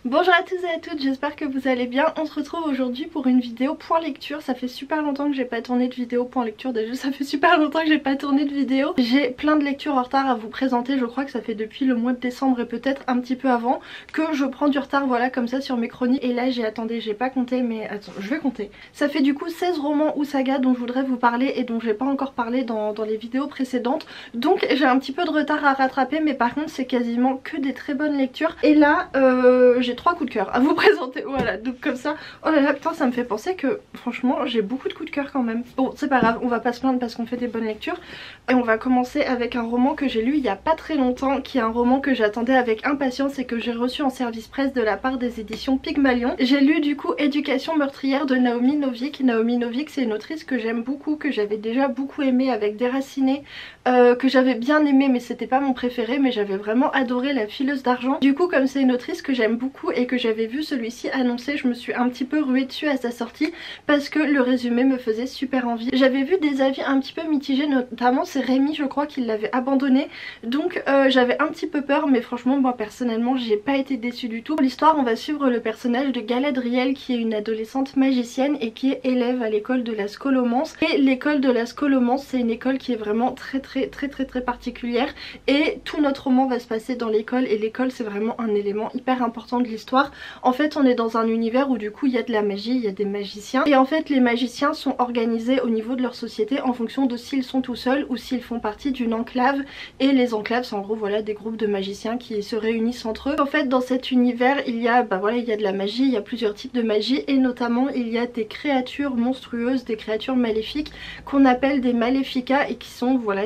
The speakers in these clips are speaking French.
Bonjour à tous et à toutes, j'espère que vous allez bien. On se retrouve aujourd'hui pour une vidéo point lecture. Ça fait super longtemps que j'ai pas tourné de vidéo point lecture, déjà ça fait super longtemps que j'ai pas tourné de vidéo. J'ai plein de lectures en retard à vous présenter, je crois que ça fait depuis le mois de décembre et peut-être un petit peu avant que je prends du retard, voilà, comme ça sur mes chroniques. Et là j'ai pas compté, mais attends, je vais compter. Ça fait du coup 16 romans ou sagas dont je voudrais vous parler et dont j'ai pas encore parlé dans les vidéos précédentes. Donc j'ai un petit peu de retard à rattraper, mais par contre c'est quasiment que des très bonnes lectures. Et là j'ai 3 coups de cœur à vous présenter, voilà, donc comme ça. Oh là là, putain, ça me fait penser que franchement j'ai beaucoup de coups de cœur quand même. Bon, c'est pas grave, on va pas se plaindre parce qu'on fait des bonnes lectures. Et on va commencer avec un roman que j'ai lu il y a pas très longtemps, qui est un roman que j'attendais avec impatience et que j'ai reçu en service presse de la part des éditions Pygmalion. J'ai lu du coup Éducation meurtrière de Naomi Novik. Naomi Novik, c'est une autrice que j'aime beaucoup, que j'avais déjà beaucoup aimée avec Déraciné, que j'avais bien aimé mais c'était pas mon préféré, mais j'avais vraiment adoré La Fileuse d'argent. Du coup, comme c'est une autrice que j'aime beaucoup et que j'avais vu celui-ci annoncé, je me suis un petit peu ruée dessus à sa sortie parce que le résumé me faisait super envie. J'avais vu des avis un petit peu mitigés, notamment c'est Rémi je crois qui l'avait abandonné, donc j'avais un petit peu peur, mais franchement moi personnellement j'ai pas été déçue du tout. Pour l'histoire, on va suivre le personnage de Galadriel qui est une adolescente magicienne et qui est élève à l'école de la Scholomance. Et l'école de la Scholomance, c'est une école qui est vraiment très particulière et tout notre roman va se passer dans l'école, et l'école c'est vraiment un élément hyper important de l'histoire. En fait on est dans un univers où du coup il y a de la magie, il y a des magiciens, et en fait les magiciens sont organisés au niveau de leur société en fonction de s'ils sont tout seuls ou s'ils font partie d'une enclave. Et les enclaves c'est en gros voilà des groupes de magiciens qui se réunissent entre eux. En fait dans cet univers il y a il y a de la magie, il y a plusieurs types de magie, et notamment il y a des créatures monstrueuses, des créatures maléfiques qu'on appelle des maléficas, et qui sont voilà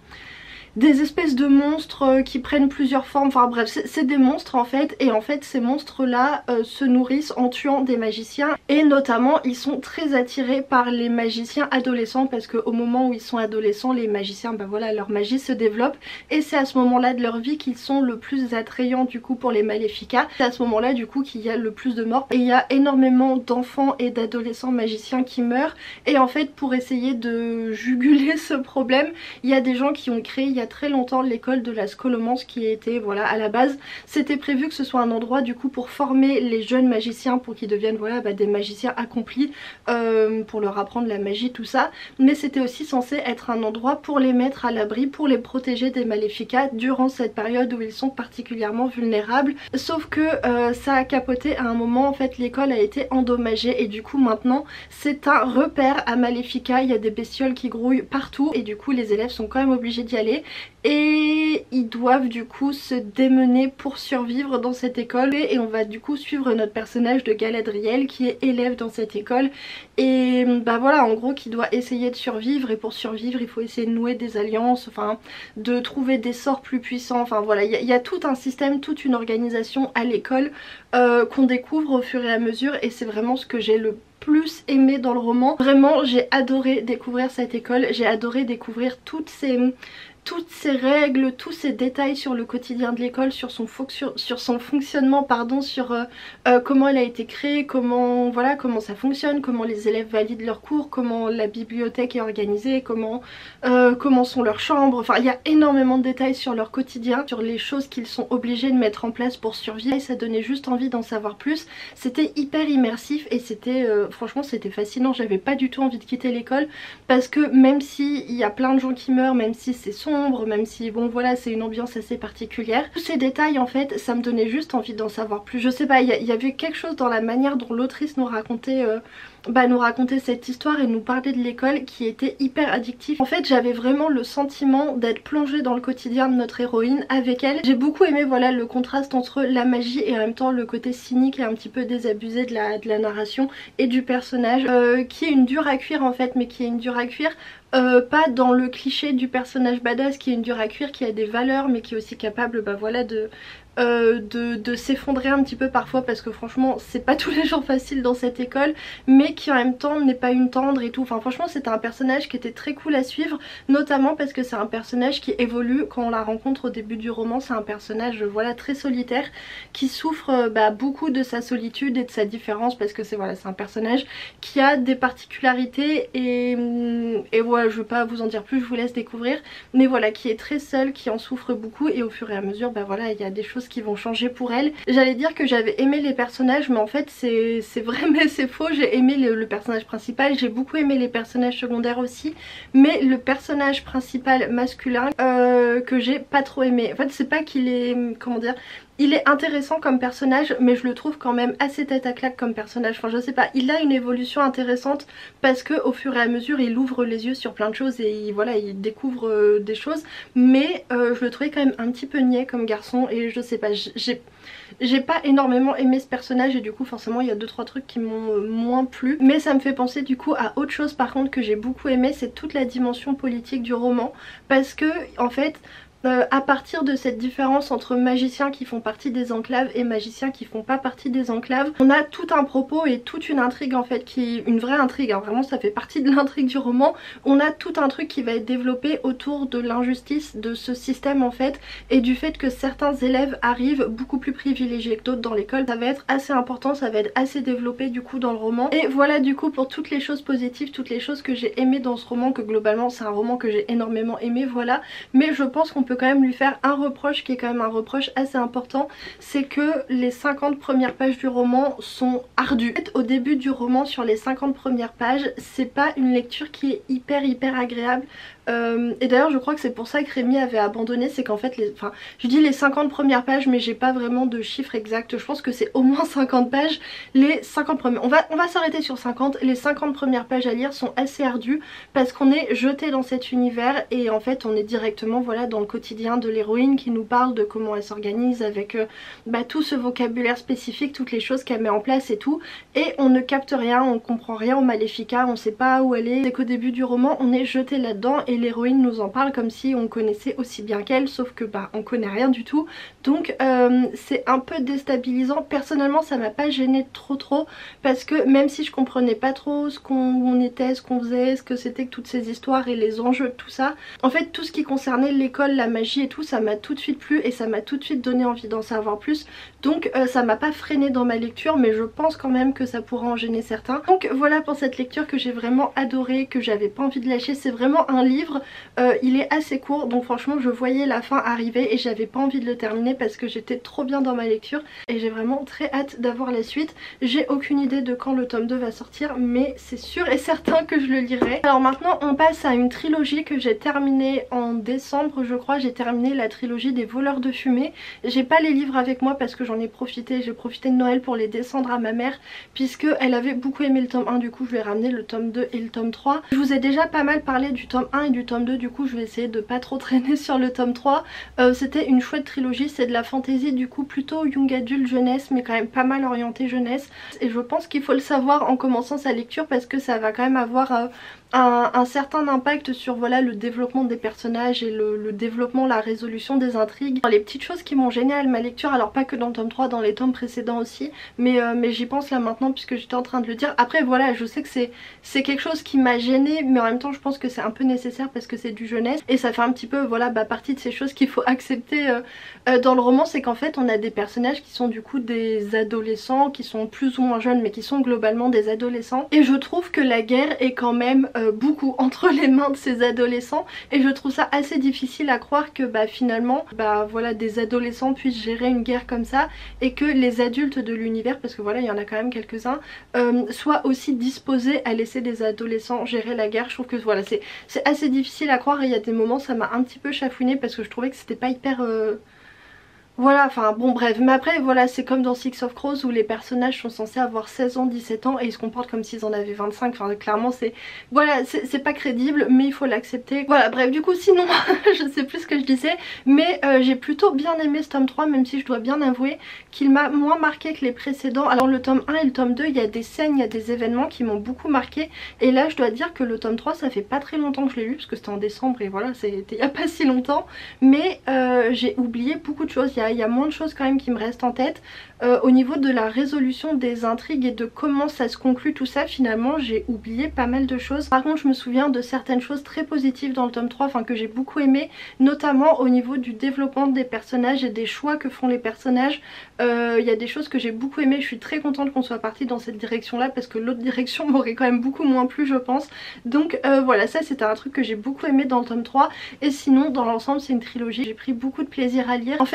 des espèces de monstres qui prennent plusieurs formes, enfin bref c'est des monstres en fait. Et en fait ces monstres là se nourrissent en tuant des magiciens, et notamment ils sont très attirés par les magiciens adolescents parce qu'au moment où ils sont adolescents, les magiciens voilà leur magie se développe, et c'est à ce moment là de leur vie qu'ils sont le plus attrayants du coup pour les maléficats. C'est à ce moment là du coup qu'il y a le plus de morts, et il y a énormément d'enfants et d'adolescents magiciens qui meurent. Et en fait pour essayer de juguler ce problème, il y a des gens qui ont créé il y a très longtemps l'école de la Scholomance, qui était voilà, à la base c'était prévu que ce soit un endroit du coup pour former les jeunes magiciens pour qu'ils deviennent voilà des magiciens accomplis, pour leur apprendre la magie tout ça, mais c'était aussi censé être un endroit pour les mettre à l'abri, pour les protéger des maléficats durant cette période où ils sont particulièrement vulnérables. Sauf que ça a capoté à un moment, en fait l'école a été endommagée, et du coup maintenant c'est un repère à maléficats, il y a des bestioles qui grouillent partout, et du coup les élèves sont quand même obligés d'y aller. Et ils doivent du coup se démener pour survivre dans cette école, et on va du coup suivre notre personnage de Galadriel qui est élève dans cette école, et voilà en gros qui doit essayer de survivre, et pour survivre il faut essayer de nouer des alliances, enfin de trouver des sorts plus puissants, enfin voilà il y a tout un système, toute une organisation à l'école qu'on découvre au fur et à mesure, et c'est vraiment ce que j'ai le plus aimé dans le roman. Vraiment j'ai adoré découvrir cette école, j'ai adoré découvrir toutes ces règles, tous ces détails sur le quotidien de l'école, sur son fonctionnement, pardon, sur comment elle a été créée, comment ça fonctionne, comment les élèves valident leurs cours, comment la bibliothèque est organisée, comment sont leurs chambres. Enfin il y a énormément de détails sur leur quotidien, sur les choses qu'ils sont obligés de mettre en place pour survivre, et ça donnait juste envie d'en savoir plus. C'était hyper immersif et c'était franchement c'était fascinant. J'avais pas du tout envie de quitter l'école, parce que même si il y a plein de gens qui meurent, même si c'est sombre, même si bon voilà c'est une ambiance assez particulière, tous ces détails en fait ça me donnait juste envie d'en savoir plus. Je sais pas, il y avait quelque chose dans la manière dont l'autrice nous racontait cette histoire et nous parlait de l'école qui était hyper addictif. En fait j'avais vraiment le sentiment d'être plongée dans le quotidien de notre héroïne avec elle. J'ai beaucoup aimé voilà le contraste entre la magie et en même temps le côté cynique et un petit peu désabusé de la narration et du personnage, qui est une dure à cuire en fait, mais qui est une dure à cuire pas dans le cliché du personnage badass qui est une dure à cuire, qui a des valeurs mais qui est aussi capable voilà de s'effondrer un petit peu parfois, parce que franchement c'est pas tous les jours facile dans cette école, mais qui en même temps n'est pas une tendre et tout. Enfin franchement c'était un personnage qui était très cool à suivre, notamment parce que c'est un personnage qui évolue quand on la rencontre au début du roman. C'est un personnage voilà très solitaire, qui souffre beaucoup de sa solitude et de sa différence, parce que c'est voilà, c'est un personnage qui a des particularités, et voilà je veux pas vous en dire plus, je vous laisse découvrir, mais voilà qui est très seul, qui en souffre beaucoup, et au fur et à mesure voilà il y a des choses choses qui vont changer pour elle. J'allais dire que j'avais aimé les personnages, mais en fait c'est vrai mais c'est faux. J'ai aimé le personnage principal, j'ai beaucoup aimé les personnages secondaires aussi, mais le personnage principal masculin que j'ai pas trop aimé. En fait c'est pas qu'il est, comment dire, il est intéressant comme personnage, mais je le trouve quand même assez tête à claque comme personnage. Enfin je sais pas, il a une évolution intéressante parce que au fur et à mesure il ouvre les yeux sur plein de choses et voilà, il découvre des choses. Mais je le trouvais quand même un petit peu niais comme garçon et je sais pas, j'ai pas énormément aimé ce personnage et du coup forcément il y a 2-3 trucs qui m'ont moins plu. Mais ça me fait penser du coup à autre chose par contre que j'ai beaucoup aimé, c'est toute la dimension politique du roman. Parce que en fait à partir de cette différence entre magiciens qui font partie des enclaves et magiciens qui font pas partie des enclaves, on a tout un propos et toute une intrigue en fait, une vraie intrigue, hein, vraiment ça fait partie de l'intrigue du roman. On a tout un truc qui va être développé autour de l'injustice de ce système en fait, et du fait que certains élèves arrivent beaucoup plus privilégiés que d'autres dans l'école. Ça va être assez important, ça va être assez développé du coup dans le roman. Et voilà du coup pour toutes les choses positives, toutes les choses que j'ai aimées dans ce roman, que globalement c'est un roman que j'ai énormément aimé, voilà. Mais je pense qu'on peut quand même lui faire un reproche qui est quand même un reproche assez important, c'est que les 50 premières pages du roman sont ardues. En fait, au début du roman, sur les 50 premières pages, c'est pas une lecture qui est hyper agréable. Et d'ailleurs je crois que c'est pour ça que Rémi avait abandonné, c'est qu'en fait je dis les 50 premières pages mais j'ai pas vraiment de chiffre exact, je pense que c'est au moins 50 pages. Les 50 premières, on va s'arrêter sur 50, les 50 premières pages à lire sont assez ardues parce qu'on est jeté dans cet univers et en fait on est directement voilà dans le quotidien de l'héroïne qui nous parle de comment elle s'organise avec tout ce vocabulaire spécifique, toutes les choses qu'elle met en place et tout, et on ne capte rien, on comprend rien au Maléfica, on sait pas où elle est. C'est qu'au début du roman on est jeté là-dedans et l'héroïne nous en parle comme si on connaissait aussi bien qu'elle, sauf que on connaît rien du tout. Donc c'est un peu déstabilisant. Personnellement ça m'a pas gêné trop parce que même si je comprenais pas trop ce qu'on était, ce qu'on faisait, ce que c'était que toutes ces histoires et les enjeux de tout ça, en fait tout ce qui concernait l'école, la magie et tout, ça m'a tout de suite plu et ça m'a tout de suite donné envie d'en savoir plus. Donc ça m'a pas freiné dans ma lecture, mais je pense quand même que ça pourra en gêner certains. Donc voilà pour cette lecture que j'ai vraiment adorée, que j'avais pas envie de lâcher. C'est vraiment un livre, il est assez court donc franchement je voyais la fin arriver et j'avais pas envie de le terminer parce que j'étais trop bien dans ma lecture et j'ai vraiment très hâte d'avoir la suite. J'ai aucune idée de quand le tome 2 va sortir, mais c'est sûr et certain que je le lirai. Alors maintenant on passe à une trilogie que j'ai terminée en décembre je crois. J'ai terminé la trilogie des voleurs de fumée. J'ai pas les livres avec moi parce que j'en ai profité, j'ai profité de Noël pour les descendre à ma mère puisque elle avait beaucoup aimé le tome 1, du coup je lui ai ramené le tome 2 et le tome 3. Je vous ai déjà pas mal parlé du tome 1 et du tome 2, du coup je vais essayer de pas trop traîner sur le tome 3. C'était une chouette trilogie, c'est de la fantasy du coup plutôt young adulte jeunesse mais quand même pas mal orienté jeunesse, et je pense qu'il faut le savoir en commençant sa lecture parce que ça va quand même avoir un certain impact sur voilà le développement des personnages et le développement, la résolution des intrigues. Les petites choses qui m'ont gêné à ma lecture, alors pas que dans le tome 3, dans les tomes précédents aussi, mais j'y pense là maintenant puisque j'étais en train de le dire. Après voilà, je sais que c'est quelque chose qui m'a gêné, mais en même temps je pense que c'est un peu nécessaire parce que c'est du jeunesse et ça fait un petit peu voilà partie de ces choses qu'il faut accepter dans le roman, c'est qu'en fait on a des personnages qui sont du coup des adolescents, qui sont plus ou moins jeunes mais qui sont globalement des adolescents, et je trouve que la guerre est quand même beaucoup entre les mains de ces adolescents et je trouve ça assez difficile à croire que finalement voilà des adolescents puissent gérer une guerre comme ça et que les adultes de l'univers, parce que voilà il y en a quand même quelques-uns, soient aussi disposés à laisser des adolescents gérer la guerre. Je trouve que voilà c'est assez difficile à croire et il y a des moments ça m'a un petit peu chafouiné parce que je trouvais que c'était pas hyper voilà, enfin bon bref, mais après voilà c'est comme dans Six of Crows où les personnages sont censés avoir 16 ans, 17 ans et ils se comportent comme s'ils en avaient 25, enfin clairement c'est voilà c'est pas crédible mais il faut l'accepter. Voilà bref du coup sinon je sais plus ce que je disais, mais j'ai plutôt bien aimé ce tome 3 même si je dois bien avouer qu'il m'a moins marqué que les précédents. Alors le tome 1 et le tome 2 il y a des scènes, il y a des événements qui m'ont beaucoup marqué et là je dois dire que le tome 3 ça fait pas très longtemps que je l'ai lu parce que c'était en décembre et voilà c'était il y a pas si longtemps, mais j'ai oublié beaucoup de choses. Il y a moins de choses quand même qui me restent en tête. Au niveau de la résolution des intrigues et de comment ça se conclut tout ça, finalement j'ai oublié pas mal de choses. Par contre je me souviens de certaines choses très positives dans le tome 3, enfin que j'ai beaucoup aimé, notamment au niveau du développement des personnages et des choix que font les personnages. Il y a des choses que j'ai beaucoup aimé, je suis très contente qu'on soit parti dans cette direction là parce que l'autre direction m'aurait quand même beaucoup moins plu je pense. Donc voilà, ça c'était un truc que j'ai beaucoup aimé dans le tome 3 et sinon dans l'ensemble c'est une trilogie, j'ai pris beaucoup de plaisir à lire. En fait les points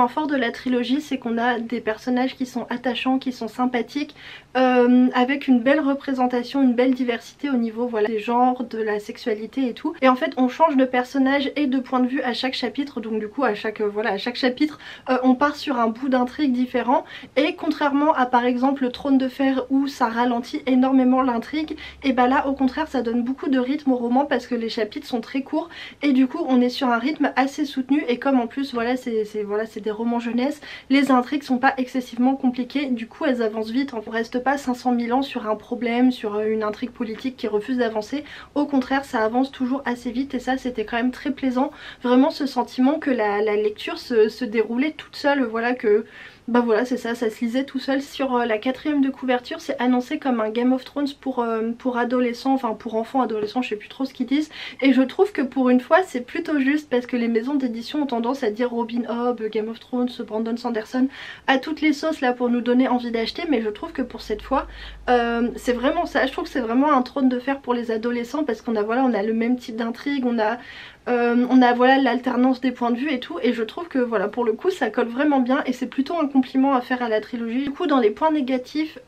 fort de la trilogie, c'est qu'on a des personnages qui sont attachants, qui sont sympathiques, avec une belle représentation, une belle diversité au niveau voilà, des genres, de la sexualité et tout. Et en fait on change de personnage et de point de vue à chaque chapitre, donc du coup à chaque, voilà, à chaque chapitre on part sur un bout d'intrigue différent. Et contrairement à par exemple le Trône de Fer où ça ralentit énormément l'intrigue, et bah là au contraire ça donne beaucoup de rythme au roman parce que les chapitres sont très courts et du coup on est sur un rythme assez soutenu. Et comme en plus voilà c'est des romans jeunesse, les intrigues sont pas excessivement compliquées, du coup elles avancent vite. On reste pas 500 000 ans sur un problème, sur une intrigue politique qui refuse d'avancer. Au contraire ça avance toujours assez vite et ça c'était quand même très plaisant. Vraiment ce sentiment que la lecture se déroulait toute seule, voilà, que bah voilà c'est ça, ça se lisait tout seul. Sur la 4e de couverture c'est annoncé comme un Game of Thrones pour adolescents, enfin pour enfants adolescents, je sais plus trop ce qu'ils disent. Et je trouve que pour une fois c'est plutôt juste parce que les maisons d'édition ont tendance à dire Robin Hobb, Game of Thrones, Brandon Sanderson à toutes les sauces là pour nous donner envie d'acheter. Mais je trouve que pour cette fois c'est vraiment ça, je trouve que c'est vraiment un Trône de Fer pour les adolescents parce qu'on a voilà, on a le même type d'intrigue, on a voilà l'alternance des points de vue et tout, et je trouve que voilà pour le coup ça colle vraiment bien et c'est plutôt un compliment à faire à la trilogie. Du coup dans les points négatifs,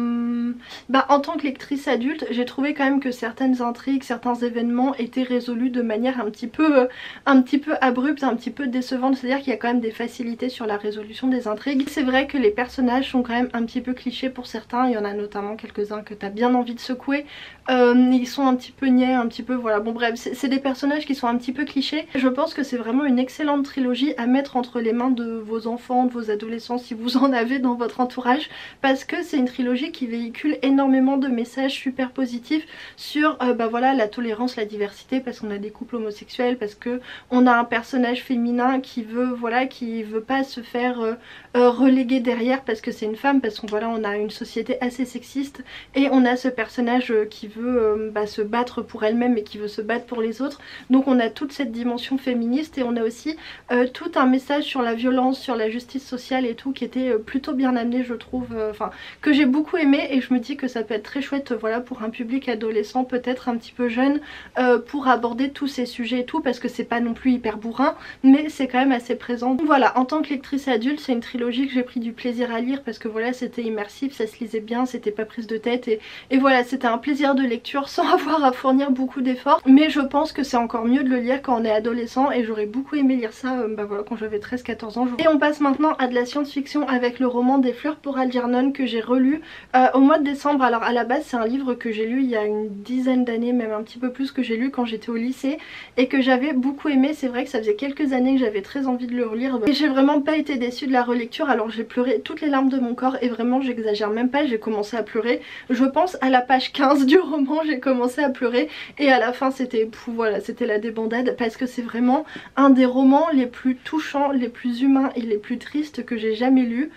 bah en tant que lectrice adulte j'ai trouvé quand même que certaines intrigues, certains événements étaient résolus de manière un petit peu abrupte, un petit peu décevante, c'est à dire qu'il y a quand même des facilités sur la résolution des intrigues. C'est vrai que les personnages sont quand même un petit peu clichés pour certains, il y en a notamment quelques-uns que t'as bien envie de secouer, ils sont un petit peu niais, un petit peu voilà, bon bref c'est des personnages qui sont un petit peu clichés. Je pense que c'est vraiment une excellente trilogie à mettre entre les mains de vos enfants, de vos adolescents si vous en avez dans votre entourage, parce que c'est une trilogie qui véhicule énormément de messages super positifs sur bah voilà, la tolérance, la diversité, parce qu'on a des couples homosexuels, parce que on a un personnage féminin qui veut voilà, qui veut pas se faire reléguer derrière parce que c'est une femme, parce qu'on voilà, on a une société assez sexiste et on a ce personnage qui veut bah, se battre pour elle-même et qui veut se battre pour les autres. Donc on a toute cette dimension féministe et on a aussi tout un message sur la violence, sur la justice sociale et tout qui était plutôt bien amené je trouve, enfin que j'ai beaucoup aimé. Et je me dis que ça peut être très chouette voilà, pour un public adolescent peut-être un petit peu jeune pour aborder tous ces sujets et tout, parce que c'est pas non plus hyper bourrin mais c'est quand même assez présent. Donc voilà, en tant que lectrice adulte c'est une trilogie que j'ai pris du plaisir à lire parce que voilà c'était immersif, ça se lisait bien, c'était pas prise de tête et voilà c'était un plaisir de lecture sans avoir à fournir beaucoup d'efforts. Mais je pense que c'est encore mieux de le lire quand on est adolescent et j'aurais beaucoup aimé lire ça bah voilà, quand j'avais 13-14 ans. Et on passe maintenant à de la science-fiction avec le roman Des fleurs pour Algernon que j'ai relu au mois de décembre. Alors à la base c'est un livre que j'ai lu il y a une dizaine d'années, même un petit peu plus, que j'ai lu quand j'étais au lycée et que j'avais beaucoup aimé. C'est vrai que ça faisait quelques années que j'avais très envie de le relire et j'ai vraiment pas été déçue de la relecture. Alors j'ai pleuré toutes les larmes de mon corps et vraiment j'exagère même pas, j'ai commencé à pleurer je pense à la page 15 du roman, j'ai commencé à pleurer et à la fin c'était voilà, c'était la débandade parce que c'est vraiment un des romans les plus touchants, les plus humains et les plus tristes que j'ai jamais lus.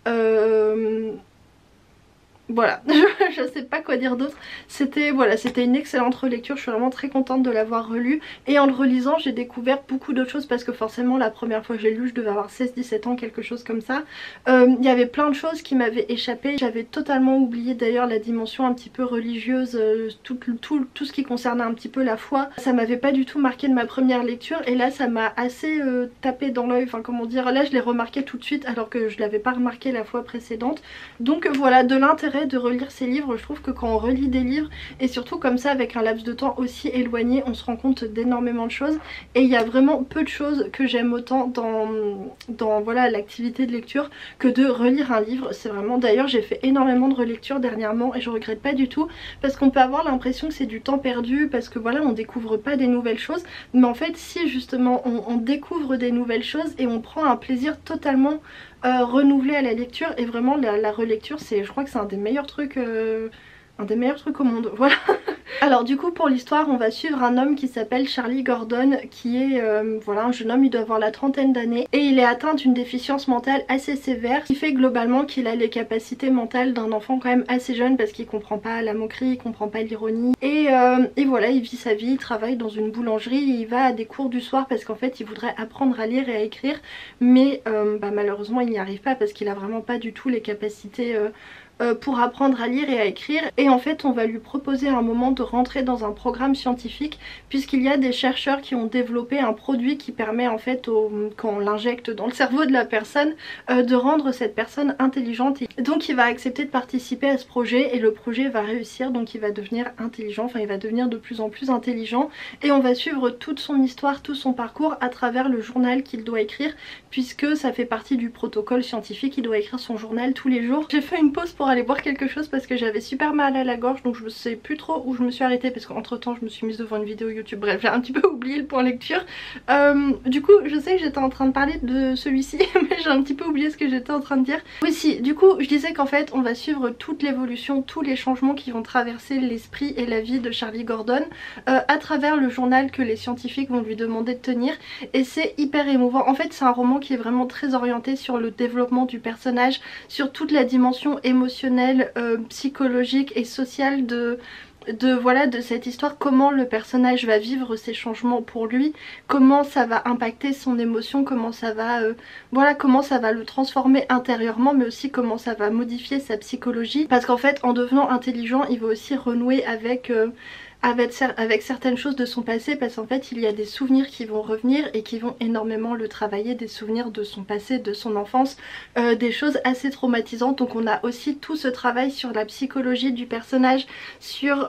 Voilà, je sais pas quoi dire d'autre. C'était voilà, c'était une excellente relecture, je suis vraiment très contente de l'avoir relu. Et en le relisant j'ai découvert beaucoup d'autres choses parce que forcément la première fois que j'ai lu je devais avoir 16-17 ans, quelque chose comme ça. Il y avait plein de choses qui m'avaient échappé. J'avais totalement oublié d'ailleurs la dimension un petit peu religieuse, tout ce qui concernait un petit peu la foi. Ça m'avait pas du tout marqué de ma première lecture et là ça m'a assez tapé dans l'œil, enfin comment dire, là je l'ai remarqué tout de suite alors que je l'avais pas remarqué la fois précédente. Donc voilà, de l'intérêt de relire ces livres. Je trouve que quand on relit des livres et surtout comme ça avec un laps de temps aussi éloigné, on se rend compte d'énormément de choses et il y a vraiment peu de choses que j'aime autant dans voilà, l'activité de lecture que de relire un livre. C'est vraiment, d'ailleurs j'ai fait énormément de relectures dernièrement et je regrette pas du tout parce qu'on peut avoir l'impression que c'est du temps perdu parce que voilà on découvre pas des nouvelles choses, mais en fait si justement on découvre des nouvelles choses et on prend un plaisir totalement renouvelé à la lecture. Et vraiment la relecture c'est, je crois que c'est un des meilleurs trucs au monde, voilà. Alors du coup pour l'histoire on va suivre un homme qui s'appelle Charlie Gordon qui est voilà, un jeune homme, il doit avoir la trentaine d'années et il est atteint d'une déficience mentale assez sévère qui fait globalement qu'il a les capacités mentales d'un enfant quand même assez jeune parce qu'il comprend pas la moquerie, il comprend pas l'ironie et voilà, il vit sa vie, il travaille dans une boulangerie, il va à des cours du soir parce qu'en fait il voudrait apprendre à lire et à écrire mais bah, malheureusement il n'y arrive pas parce qu'il a vraiment pas du tout les capacités pour apprendre à lire et à écrire. Et en fait on va lui proposer à un moment de rentrer dans un programme scientifique, puisqu'il y a des chercheurs qui ont développé un produit qui permet en fait, quand on l'injecte dans le cerveau de la personne, de rendre cette personne intelligente. Et donc il va accepter de participer à ce projet et le projet va réussir, donc il va devenir intelligent, enfin il va devenir de plus en plus intelligent et on va suivre toute son histoire, tout son parcours à travers le journal qu'il doit écrire, puisque ça fait partie du protocole scientifique, il doit écrire son journal tous les jours. J'ai fait une pause pour aller boire quelque chose parce que j'avais super mal à la gorge, donc je ne sais plus trop où je me suis arrêtée parce qu'entre temps je me suis mise devant une vidéo YouTube. Bref, j'ai un petit peu oublié le point lecture. Du coup je sais que j'étais en train de parler de celui-ci mais j'ai un petit peu oublié ce que j'étais en train de dire. Oui si, du coup je disais qu'en fait on va suivre toute l'évolution, tous les changements qui vont traverser l'esprit et la vie de Charlie Gordon à travers le journal que les scientifiques vont lui demander de tenir, et c'est hyper émouvant. En fait c'est un roman qui est vraiment très orienté sur le développement du personnage, sur toute la dimension émotionnelle, psychologique et sociale de cette histoire, comment le personnage va vivre ces changements pour lui, comment ça va impacter son émotion, comment ça va comment ça va le transformer intérieurement, mais aussi comment ça va modifier sa psychologie, parce qu'en fait en devenant intelligent il va aussi renouer avec certaines choses de son passé, parce qu'en fait il y a des souvenirs qui vont revenir et qui vont énormément le travailler, des souvenirs de son passé, de son enfance, des choses assez traumatisantes. Donc on a aussi tout ce travail sur la psychologie du personnage, sur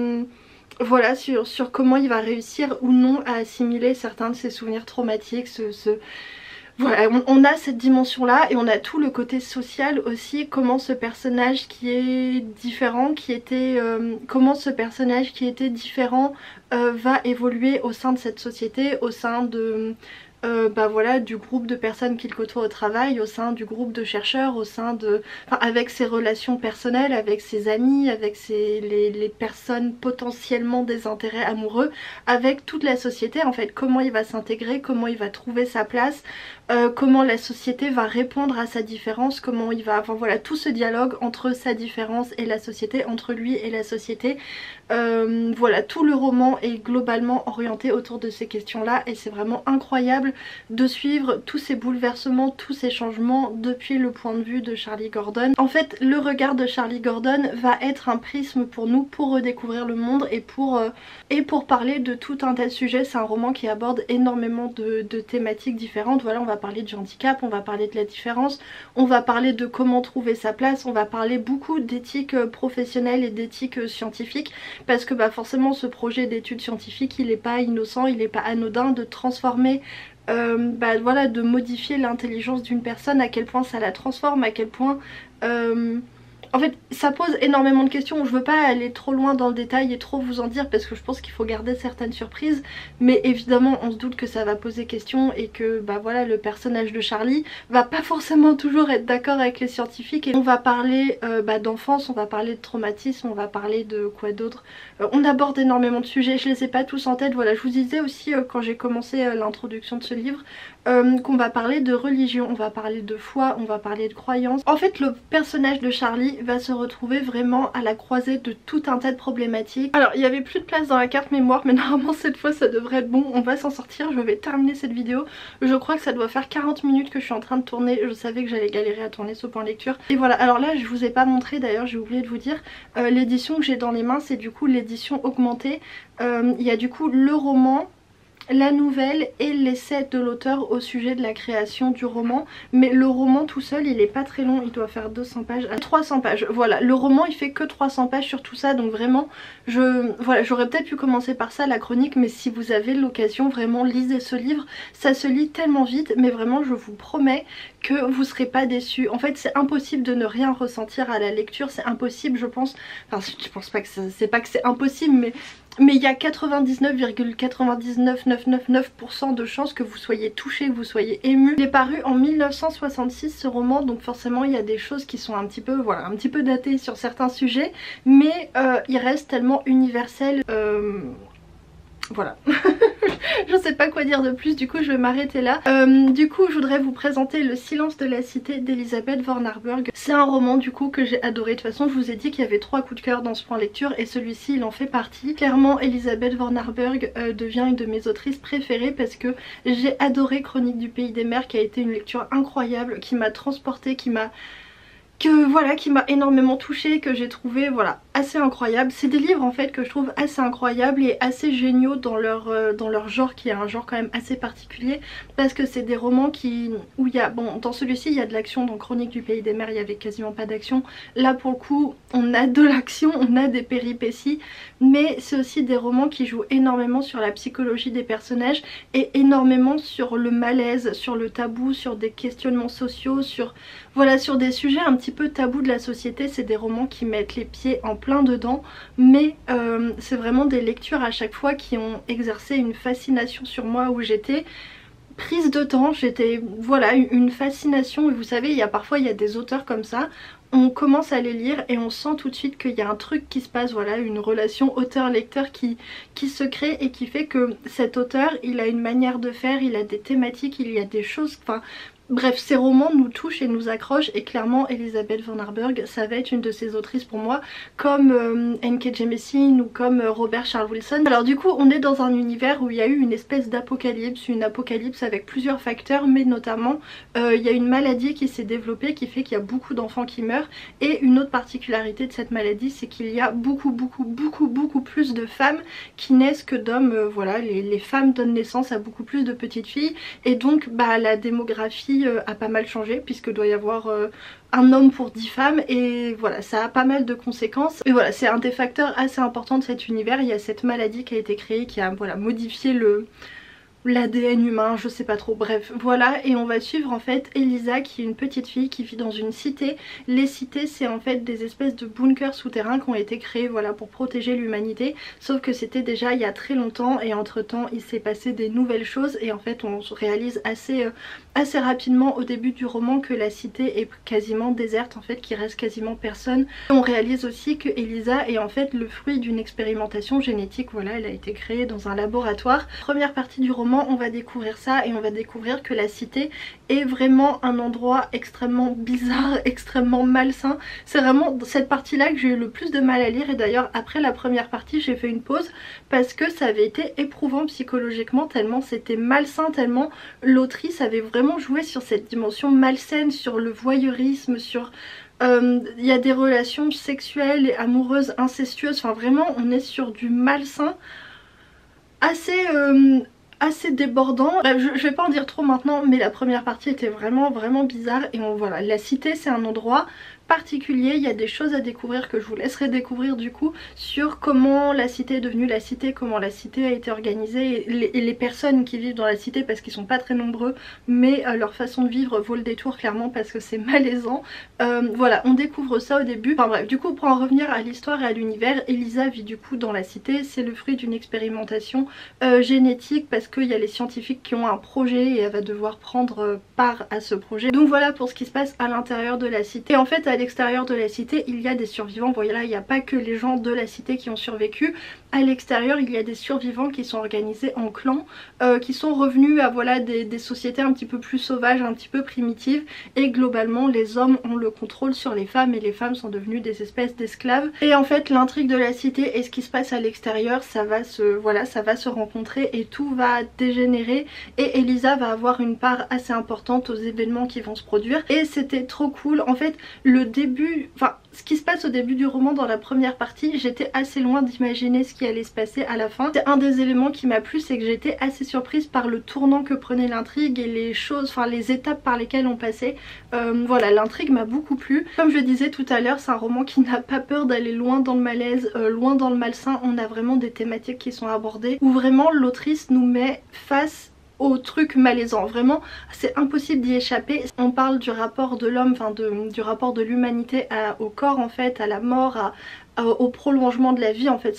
sur comment il va réussir ou non à assimiler certains de ses souvenirs traumatiques, voilà, on a cette dimension là et on a tout le côté social aussi, comment ce personnage qui est différent, comment ce personnage qui était différent va évoluer au sein de cette société, au sein de du groupe de personnes qu'il côtoie au travail, au sein du groupe de chercheurs, avec ses relations personnelles, avec ses amis, avec les personnes potentiellement des intérêts amoureux, avec toute la société en fait, comment il va s'intégrer, comment il va trouver sa place, comment la société va répondre à sa différence, comment il va, tout ce dialogue entre sa différence et la société, entre lui et la société. Tout le roman est globalement orienté autour de ces questions là et c'est vraiment incroyable de suivre tous ces bouleversements, tous ces changements depuis le point de vue de Charlie Gordon. En fait le regard de Charlie Gordon va être un prisme pour nous, pour redécouvrir le monde et pour parler de tout un tas de sujets. C'est un roman qui aborde énormément de thématiques différentes. Voilà, on va parler du handicap, on va parler de la différence, on va parler de comment trouver sa place, on va parler beaucoup d'éthique professionnelle et d'éthique scientifique, parce que forcément ce projet d'études scientifiques il n'est pas innocent, il n'est pas anodin de transformer de modifier l'intelligence d'une personne, à quel point ça la transforme, à quel point en fait ça pose énormément de questions. Je veux pas aller trop loin dans le détail et trop vous en dire parce que je pense qu'il faut garder certaines surprises, mais évidemment on se doute que ça va poser question et que le personnage de Charlie va pas forcément toujours être d'accord avec les scientifiques. Et on va parler d'enfance, on va parler de traumatisme, on va parler de quoi d'autre, on aborde énormément de sujets, je les ai pas tous en tête. Voilà, je vous disais aussi quand j'ai commencé l'introduction de ce livre qu'on va parler de religion, on va parler de foi, on va parler de croyance. En fait le personnage de Charlie va se retrouver vraiment à la croisée de tout un tas de problématiques. Alors il n'y avait plus de place dans la carte mémoire, mais normalement cette fois ça devrait être bon, on va s'en sortir. Je vais terminer cette vidéo, je crois que ça doit faire 40 minutes que je suis en train de tourner, je savais que j'allais galérer à tourner ce point lecture. Et voilà, alors là je vous ai pas montré, d'ailleurs j'ai oublié de vous dire, l'édition que j'ai dans les mains c'est du coup l'édition augmentée. Il y a du coup le roman, la nouvelle et l'essai de l'auteur au sujet de la création du roman, mais le roman tout seul il est pas très long, il doit faire 200 pages à 300 pages. Voilà, le roman il fait que 300 pages sur tout ça, donc vraiment j'aurais peut-être pu commencer par ça la chronique, mais si vous avez l'occasion vraiment lisez ce livre, ça se lit tellement vite, mais vraiment je vous promets que vous serez pas déçus. En fait c'est impossible de ne rien ressentir à la lecture, c'est impossible je pense, enfin je pense pas que c'est pas que c'est impossible, mais il y a 99,99999% de chances que vous soyez touché, que vous soyez ému. Il est paru en 1966 ce roman, donc forcément il y a des choses qui sont un petit peu datées sur certains sujets, mais il reste tellement universel. Voilà. Je sais pas quoi dire de plus, du coup je vais m'arrêter là. Du coup je voudrais vous présenter Le silence de la cité d'Elisabeth von Arburg. C'est un roman du coup que j'ai adoré. De toute façon je vous ai dit qu'il y avait 3 coups de cœur dans ce point lecture et celui-ci il en fait partie. Clairement Elisabeth von Arburg devient une de mes autrices préférées parce que j'ai adoré Chronique du pays des mers, qui a été une lecture incroyable, qui m'a transportée, qui m'a énormément touchée, que j'ai trouvé assez incroyables. C'est des livres en fait que je trouve assez incroyables et assez géniaux dans leur genre, qui est un genre quand même assez particulier, parce que c'est des romans où il y a, bon, dans celui-ci il y a de l'action, dans Chronique du Pays des Mers il y avait quasiment pas d'action. Là pour le coup on a de l'action, on a des péripéties, mais c'est aussi des romans qui jouent énormément sur la psychologie des personnages et énormément sur le malaise, sur le tabou, sur des questionnements sociaux, sur des sujets un petit peu tabous de la société. C'est des romans qui mettent les pieds en plein dedans, mais c'est vraiment des lectures à chaque fois qui ont exercé une fascination sur moi, où j'étais prise de temps, j'étais une fascination. Et vous savez, parfois il y a des auteurs comme ça, on commence à les lire et on sent tout de suite qu'il y a un truc qui se passe, une relation auteur-lecteur qui se crée et qui fait que cet auteur il a une manière de faire, il a des thématiques, il y a des choses, bref, ces romans nous touchent et nous accrochent, et clairement Elizabeth van Arburgh, ça va être une de ces autrices pour moi, comme N.K. Jemisin ou comme Robert Charles Wilson. Alors du coup on est dans un univers où il y a eu une espèce d'apocalypse, une apocalypse avec plusieurs facteurs, mais notamment il y a une maladie qui s'est développée qui fait qu'il y a beaucoup d'enfants qui meurent, et une autre particularité de cette maladie c'est qu'il y a beaucoup plus de femmes qui naissent que d'hommes. Les femmes donnent naissance à beaucoup plus de petites filles, et donc la démographie a pas mal changé, puisque doit y avoir un homme pour 10 femmes, et voilà, ça a pas mal de conséquences. Et voilà, c'est un des facteurs assez importants de cet univers. Il y a cette maladie qui a été créée, qui a modifié l'ADN humain, je sais pas trop, bref, voilà. Et on va suivre en fait Elisa, qui est une petite fille qui vit dans une cité. Les cités, c'est en fait des espèces de bunkers souterrains qui ont été créés pour protéger l'humanité, sauf que c'était déjà il y a très longtemps, et entre temps il s'est passé des nouvelles choses, et en fait on se réalise assez rapidement au début du roman que la cité est quasiment déserte, en fait, qu'il reste quasiment personne. On réalise aussi que Elisa est en fait le fruit d'une expérimentation génétique, elle a été créée dans un laboratoire. Première partie du roman, on va découvrir ça, et on va découvrir que la cité est vraiment un endroit extrêmement bizarre, extrêmement malsain. C'est vraiment cette partie là que j'ai eu le plus de mal à lire, et d'ailleurs après la première partie j'ai fait une pause parce que ça avait été éprouvant psychologiquement, tellement c'était malsain, tellement l'autrice avait vraiment joué sur cette dimension malsaine, sur le voyeurisme, sur il y a des relations sexuelles et amoureuses incestueuses, vraiment on est sur du malsain assez débordant. Bref, je vais pas en dire trop maintenant, mais la première partie était vraiment bizarre. Et la cité c'est un endroit particulier, il y a des choses à découvrir que je vous laisserai découvrir du coup, sur comment la cité est devenue la cité, comment la cité a été organisée, et les personnes qui vivent dans la cité, parce qu'ils sont pas très nombreux, mais leur façon de vivre vaut le détour clairement, parce que c'est malaisant. On découvre ça au début. Bref, du coup pour en revenir à l'histoire et à l'univers, Elisa vit du coup dans la cité. C'est le fruit d'une expérimentation génétique, parce qu'il y a les scientifiques qui ont un projet et elle va devoir prendre part à ce projet. Donc voilà pour ce qui se passe à l'intérieur de la cité. Et en fait à l'extérieur de la cité il y a des survivants. Vous voyez là, il n'y a pas que les gens de la cité qui ont survécu. À l'extérieur il y a des survivants qui sont organisés en clans, qui sont revenus à des sociétés un petit peu plus sauvages, un petit peu primitives, et globalement les hommes ont le contrôle sur les femmes, et les femmes sont devenues des espèces d'esclaves. Et en fait l'intrigue de la cité et ce qui se passe à l'extérieur, ça va se rencontrer, et tout va dégénérer, et Elisa va avoir une part assez importante aux événements qui vont se produire. Et c'était trop cool en fait. Le début, ce qui se passe au début du roman dans la première partie, j'étais assez loin d'imaginer ce qui allait se passer à la fin. C'est un des éléments qui m'a plu, c'est que j'étais assez surprise par le tournant que prenait l'intrigue et les choses, les étapes par lesquelles on passait. L'intrigue m'a beaucoup plu. Comme je disais tout à l'heure, c'est un roman qui n'a pas peur d'aller loin dans le malaise, loin dans le malsain. On a vraiment des thématiques qui sont abordées, où vraiment l'autrice nous met face au truc malaisant. Vraiment c'est impossible d'y échapper. On parle du rapport de l'homme, du rapport de l'humanité au corps en fait, à la mort, au prolongement de la vie en fait.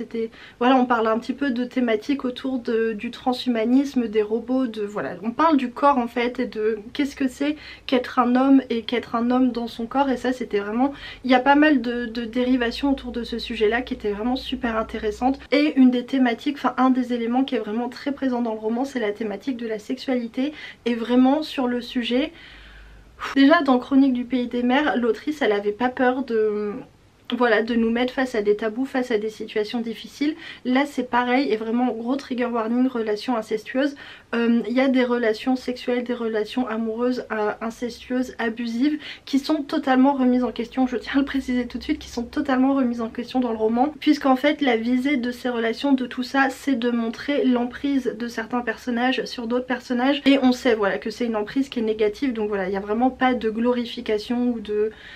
On parle un petit peu de thématiques autour du transhumanisme, des robots, on parle du corps en fait, et de qu'est-ce que c'est qu'être un homme et qu'être un homme dans son corps. Et ça c'était vraiment, il y a pas mal de dérivations autour de ce sujet là qui étaient vraiment super intéressantes. Et une des thématiques, un des éléments qui est vraiment très présent dans le roman, c'est la thématique de la sexualité. Et vraiment sur le sujet, déjà dans Chronique du Pays des Mers, l'autrice elle avait pas peur voilà, de nous mettre face à des tabous, face à des situations difficiles. Là c'est pareil, et vraiment gros trigger warning, relations incestueuses. Il y a des relations sexuelles, des relations amoureuses, incestueuses, abusives qui sont totalement remises en question, je tiens à le préciser tout de suite, qui sont totalement remises en question dans le roman, puisqu'en fait la visée de ces relations, de tout ça, c'est de montrer l'emprise de certains personnages sur d'autres personnages, et on sait voilà que c'est une emprise qui est négative, donc voilà, il n'y a vraiment pas de glorification ou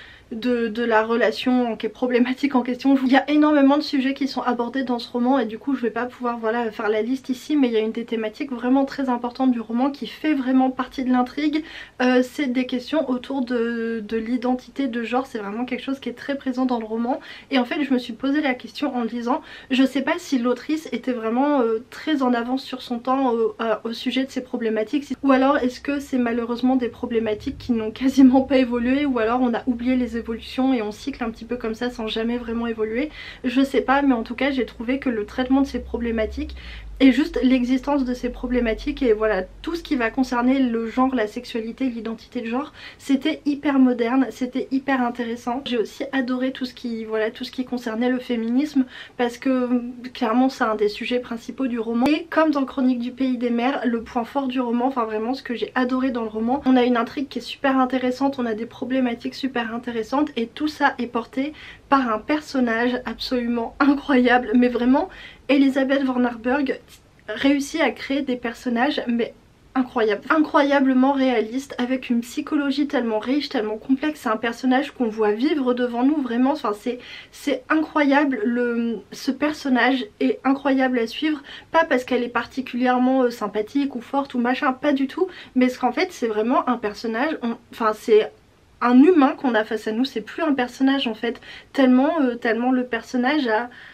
de la relation qui est problématique en question. Il y a énormément de sujets qui sont abordés dans ce roman et du coup je vais pas pouvoir voilà faire la liste ici, mais il y a une des thématiques vraiment très importantes du roman qui fait vraiment partie de l'intrigue. C'est des questions autour de l'identité de genre, c'est vraiment quelque chose qui est très présent dans le roman, et en fait je me suis posé la question en le lisant, je sais pas si l'autrice était vraiment très en avance sur son temps au sujet de ces problématiques, ou alors est-ce que c'est malheureusement des problématiques qui n'ont quasiment pas évolué, ou alors on a oublié les évolution et on cycle un petit peu comme ça sans jamais vraiment évoluer, je sais pas, mais en tout cas j'ai trouvé que le traitement de ces problématiques et juste l'existence de ces problématiques et voilà tout ce qui va concerner le genre, la sexualité, l'identité de genre, c'était hyper moderne, c'était hyper intéressant. J'ai aussi adoré tout ce qui concernait le féminisme, parce que clairement c'est un des sujets principaux du roman, et comme dans Chronique du Pays des Mers, le point fort du roman, enfin vraiment ce que j'ai adoré dans le roman, on a une intrigue qui est super intéressante, on a des problématiques super intéressantes, et tout ça est porté par un personnage absolument incroyable, mais vraiment Elizabeth Warnerberg réussit à créer des personnages mais incroyables, incroyablement réalistes, avec une psychologie tellement riche, tellement complexe. C'est un personnage qu'on voit vivre devant nous vraiment, enfin c'est incroyable, ce personnage est incroyable à suivre, pas parce qu'elle est particulièrement sympathique ou forte ou machin, pas du tout, mais parce qu'en fait c'est vraiment un personnage, enfin c'est un humain qu'on a face à nous, c'est plus un personnage en fait, tellement le personnage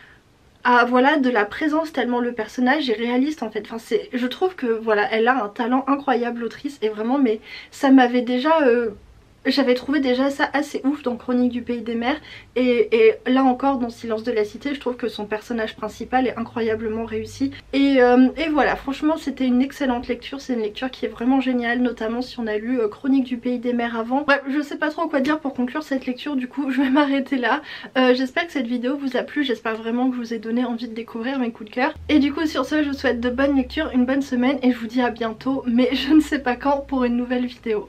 a voilà de la présence, tellement le personnage est réaliste en fait. Enfin je trouve que voilà, elle a un talent incroyable l'autrice, et vraiment mais ça m'avait déjà j'avais trouvé déjà ça assez ouf dans Chronique du Pays des Mers, et là encore dans Silence de la Cité je trouve que son personnage principal est incroyablement réussi, et voilà, franchement c'était une excellente lecture, c'est une lecture qui est vraiment géniale, notamment si on a lu Chronique du Pays des Mers avant. Bref, je sais pas trop quoi dire pour conclure cette lecture, du coup je vais m'arrêter là. J'espère que cette vidéo vous a plu, j'espère vraiment que je vous ai donné envie de découvrir mes coups de cœur, et du coup sur ce je vous souhaite de bonnes lectures, une bonne semaine, et je vous dis à bientôt, mais je ne sais pas quand, pour une nouvelle vidéo.